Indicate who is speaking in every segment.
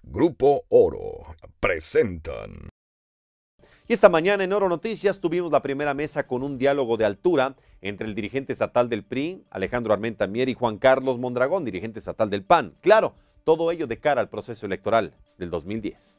Speaker 1: Grupo Oro presentan.
Speaker 2: Y esta mañana en Oro Noticias tuvimos la primera mesa con un diálogo de altura entre el dirigente estatal del PRI, Alejandro Armenta Mier, y Juan Carlos Mondragón, dirigente estatal del PAN. Claro, todo ello de cara al proceso electoral del 2010.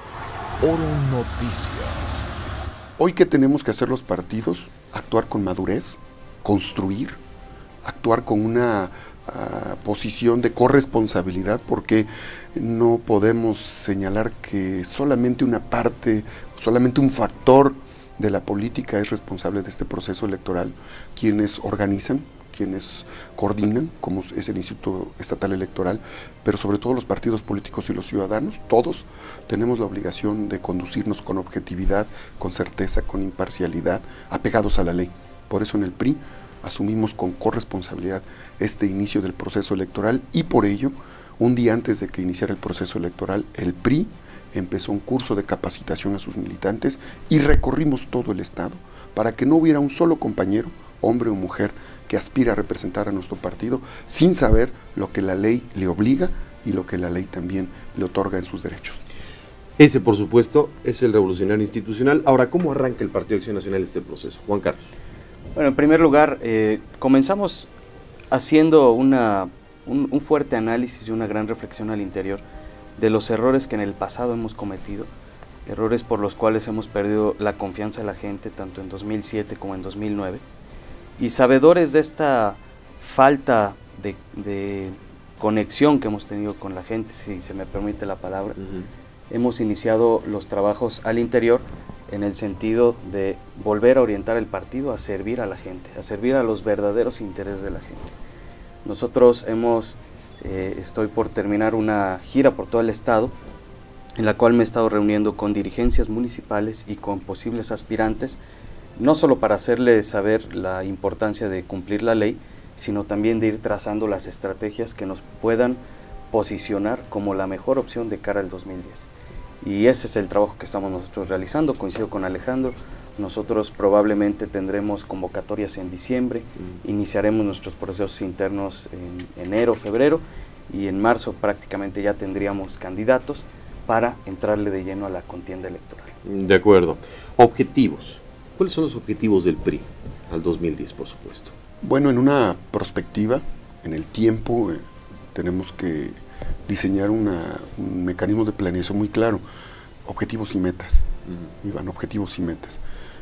Speaker 1: Oro Noticias.
Speaker 3: Hoy, ¿qué tenemos que hacer los partidos? Actuar con madurez, construir, actuar con una posición de corresponsabilidad, porque no podemos señalar que solamente una parte, solamente un factor de la política es responsable de este proceso electoral. Quienes organizan, quienes coordinan, como es el Instituto Estatal Electoral, pero sobre todo los partidos políticos y los ciudadanos, todos tenemos la obligación de conducirnos con objetividad, con certeza, con imparcialidad, apegados a la ley. Por eso en el PRI asumimos con corresponsabilidad este inicio del proceso electoral, y por ello, un día antes de que iniciara el proceso electoral, el PRI empezó un curso de capacitación a sus militantes y recorrimos todo el estado para que no hubiera un solo compañero, hombre o mujer, que aspira a representar a nuestro partido sin saber lo que la ley le obliga y lo que la ley también le otorga en sus derechos.
Speaker 2: Ese, por supuesto, es el revolucionario institucional. Ahora, ¿cómo arranca el Partido Acción Nacional este proceso? Juan Carlos.
Speaker 4: Bueno, en primer lugar, comenzamos haciendo un fuerte análisis y una gran reflexión al interior de los errores que en el pasado hemos cometido, errores por los cuales hemos perdido la confianza de la gente, tanto en 2007 como en 2009, y sabedores de esta falta de conexión que hemos tenido con la gente, si se me permite la palabra, hemos iniciado los trabajos al interior en el sentido de volver a orientar el partido a servir a la gente, a servir a los verdaderos intereses de la gente. Nosotros estoy por terminar una gira por todo el estado, en la cual me he estado reuniendo con dirigencias municipales y con posibles aspirantes, no solo para hacerles saber la importancia de cumplir la ley, sino también de ir trazando las estrategias que nos puedan posicionar como la mejor opción de cara al 2010. Y ese es el trabajo que estamos nosotros realizando. Coincido con Alejandro, nosotros probablemente tendremos convocatorias en diciembre, iniciaremos nuestros procesos internos en enero, febrero, y en marzo prácticamente ya tendríamos candidatos para entrarle de lleno a la contienda electoral.
Speaker 2: De acuerdo. Objetivos. ¿Cuáles son los objetivos del PRI al 2010, por supuesto?
Speaker 3: Bueno, en una perspectiva, en el tiempo, tenemos que diseñar un mecanismo de planeación muy claro. Objetivos y metas, Iván, objetivos y metas.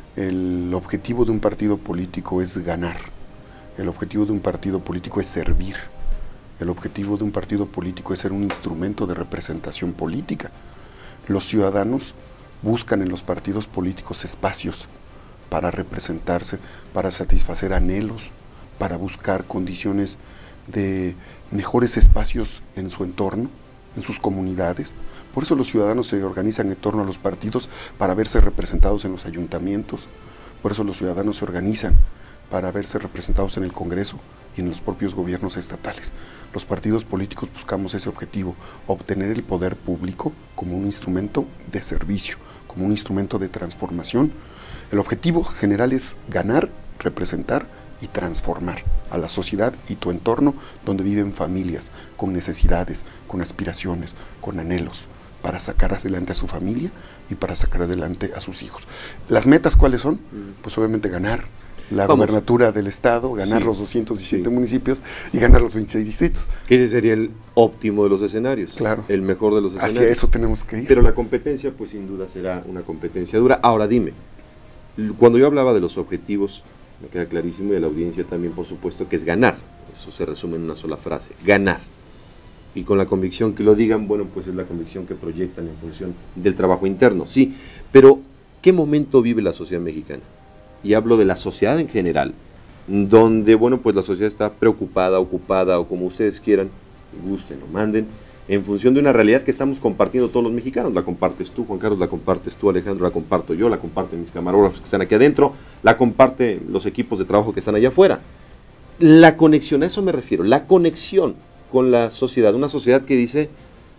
Speaker 3: El objetivo de un partido político es ganar. El objetivo de un partido político es servir. El objetivo de un partido político es ser un instrumento de representación política. Los ciudadanos buscan en los partidos políticos espacios para representarse, para satisfacer anhelos, para buscar condiciones de mejores espacios en su entorno, en sus comunidades. Por eso los ciudadanos se organizan en torno a los partidos para verse representados en los ayuntamientos. Por eso los ciudadanos se organizan para verse representados en el Congreso y en los propios gobiernos estatales. Los partidos políticos buscamos ese objetivo, obtener el poder público como un instrumento de servicio, como un instrumento de transformación. El objetivo general es ganar, representar y transformar a la sociedad y tu entorno donde viven familias con necesidades, con aspiraciones, con anhelos, para sacar adelante a su familia y para sacar adelante a sus hijos. ¿Las metas cuáles son? Pues obviamente ganar la gobernatura del estado, ganar los 217 municipios y ganar los 26 distritos.
Speaker 2: Que ese sería el óptimo de los escenarios.
Speaker 3: Claro.
Speaker 2: El mejor de los escenarios.
Speaker 3: Hacia eso tenemos que ir.
Speaker 2: Pero la competencia, pues sin duda será una competencia dura. Ahora dime, cuando yo hablaba de los objetivos, me queda clarísimo, y de la audiencia también, por supuesto, que es ganar. Eso se resume en una sola frase, ganar. Y con la convicción que lo digan, bueno, pues es la convicción que proyectan en función del trabajo interno, sí. Pero, ¿qué momento vive la sociedad mexicana? Y hablo de la sociedad en general, donde, bueno, pues la sociedad está preocupada, ocupada, o como ustedes quieran, gusten o manden, en función de una realidad que estamos compartiendo todos los mexicanos. La compartes tú, Juan Carlos, la compartes tú, Alejandro, la comparto yo, la comparten mis camarógrafos que están aquí adentro, la comparten los equipos de trabajo que están allá afuera. La conexión, a eso me refiero, la conexión con la sociedad, una sociedad que dice,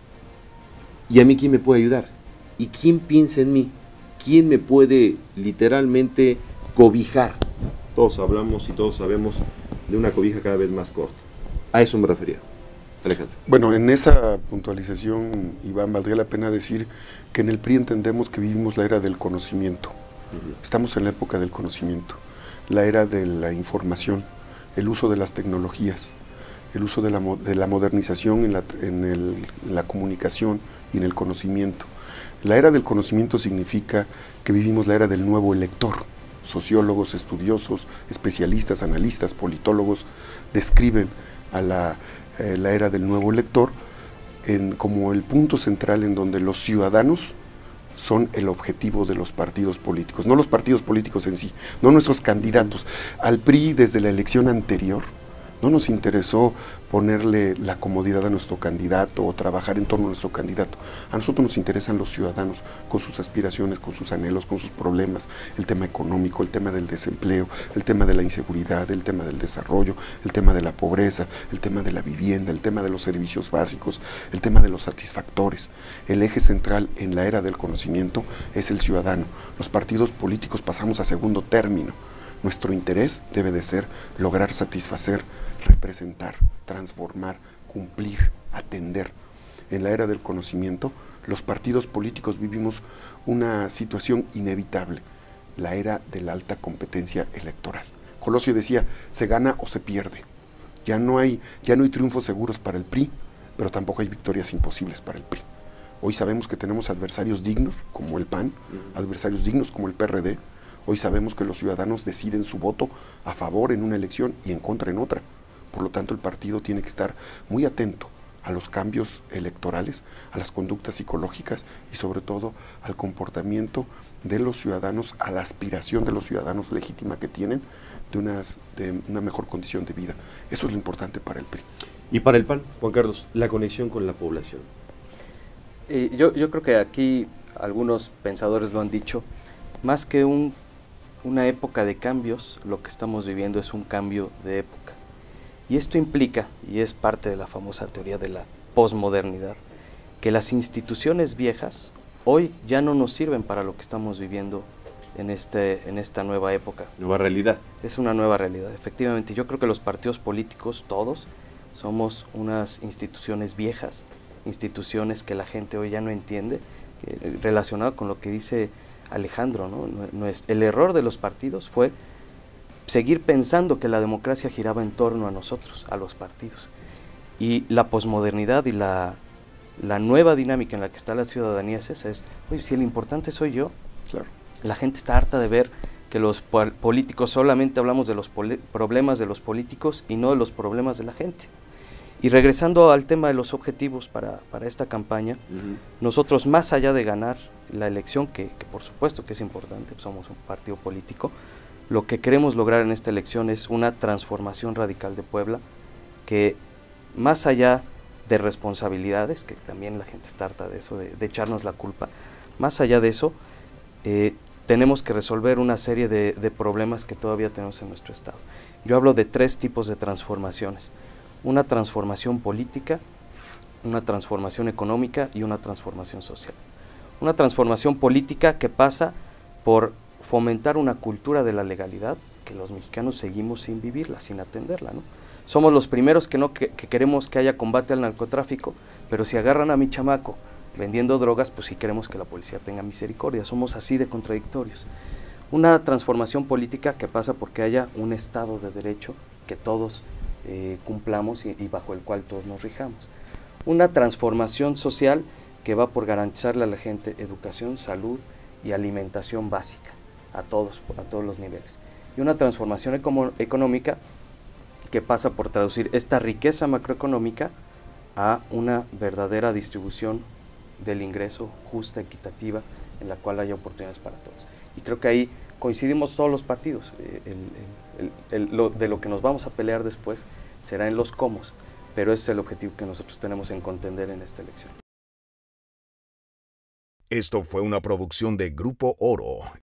Speaker 2: ¿y a mí quién me puede ayudar? ¿Y quién piensa en mí? ¿Quién me puede literalmente cobijar? Todos hablamos y todos sabemos de una cobija cada vez más corta. A eso me refería. Alejandro.
Speaker 3: Bueno, en esa puntualización, Iván, valdría la pena decir que en el PRI entendemos que vivimos la era del conocimiento. Estamos en la época del conocimiento, la era de la información, el uso de las tecnologías, el uso de la modernización en la comunicación y en el conocimiento. La era del conocimiento significa que vivimos la era del nuevo elector. Sociólogos, estudiosos, especialistas, analistas, politólogos describen a la era del nuevo elector como el punto central en donde los ciudadanos son el objetivo de los partidos políticos, no los partidos políticos en sí, no nuestros candidatos. Al PRI desde la elección anterior no nos interesó ponerle la comodidad a nuestro candidato o trabajar en torno a nuestro candidato. A nosotros nos interesan los ciudadanos con sus aspiraciones, con sus anhelos, con sus problemas, el tema económico, el tema del desempleo, el tema de la inseguridad, el tema del desarrollo, el tema de la pobreza, el tema de la vivienda, el tema de los servicios básicos, el tema de los satisfactores. El eje central en la era del conocimiento es el ciudadano. Los partidos políticos pasamos a segundo término. Nuestro interés debe de ser lograr satisfacer, representar, transformar, cumplir, atender. En la era del conocimiento, los partidos políticos vivimos una situación inevitable, la era de la alta competencia electoral. Colosio decía, se gana o se pierde. Ya no hay triunfos seguros para el PRI, pero tampoco hay victorias imposibles para el PRI. Hoy sabemos que tenemos adversarios dignos, como el PAN, adversarios dignos como el PRD. Hoy sabemos que los ciudadanos deciden su voto a favor en una elección y en contra en otra. Por lo tanto, el partido tiene que estar muy atento a los cambios electorales, a las conductas psicológicas y sobre todo al comportamiento de los ciudadanos, a la aspiración de los ciudadanos legítima que tienen de una mejor condición de vida. Eso es lo importante para el PRI.
Speaker 2: Y para el PAN, Juan Carlos, la conexión con la población.
Speaker 4: Yo creo que aquí algunos pensadores lo han dicho, más que una época de cambios, lo que estamos viviendo es un cambio de época. Y esto implica, y es parte de la famosa teoría de la posmodernidad, que las instituciones viejas hoy ya no nos sirven para lo que estamos viviendo en esta nueva época.
Speaker 2: Nueva realidad.
Speaker 4: Es una nueva realidad, efectivamente. Yo creo que los partidos políticos, todos, somos unas instituciones viejas, instituciones que la gente hoy ya no entiende, relacionado con lo que dice Alejandro, ¿no? El error de los partidos fue seguir pensando que la democracia giraba en torno a nosotros, a los partidos. Y la posmodernidad y la nueva dinámica en la que está la ciudadanía es esa, oye, si el importante soy yo,
Speaker 3: claro.
Speaker 4: La gente está harta de ver que los políticos solamente hablamos de los problemas de los políticos y no de los problemas de la gente. Y regresando al tema de los objetivos para esta campaña, nosotros más allá de ganar la elección, que por supuesto que es importante, somos un partido político, lo que queremos lograr en esta elección es una transformación radical de Puebla, que más allá de responsabilidades, que también la gente está harta de eso, de echarnos la culpa, más allá de eso, tenemos que resolver una serie de problemas que todavía tenemos en nuestro estado. Yo hablo de 3 tipos de transformaciones: una transformación política, una transformación económica y una transformación social. Una transformación política que pasa por fomentar una cultura de la legalidad, que los mexicanos seguimos sin vivirla, sin atenderla, ¿no? Somos los primeros que queremos que haya combate al narcotráfico, pero si agarran a mi chamaco vendiendo drogas, pues sí queremos que la policía tenga misericordia. Somos así de contradictorios. Una transformación política que pasa porque haya un Estado de Derecho que todos cumplamos y bajo el cual todos nos rijamos. Una transformación social que va por garantizarle a la gente educación, salud y alimentación básica a todos los niveles. Y una transformación económica que pasa por traducir esta riqueza macroeconómica a una verdadera distribución del ingreso justa, equitativa, en la cual haya oportunidades para todos. Y creo que ahí coincidimos todos los partidos. De lo que nos vamos a pelear después será en los cómo, pero ese es el objetivo que nosotros tenemos en contender en esta elección.
Speaker 1: Esto fue una producción de Grupo Oro.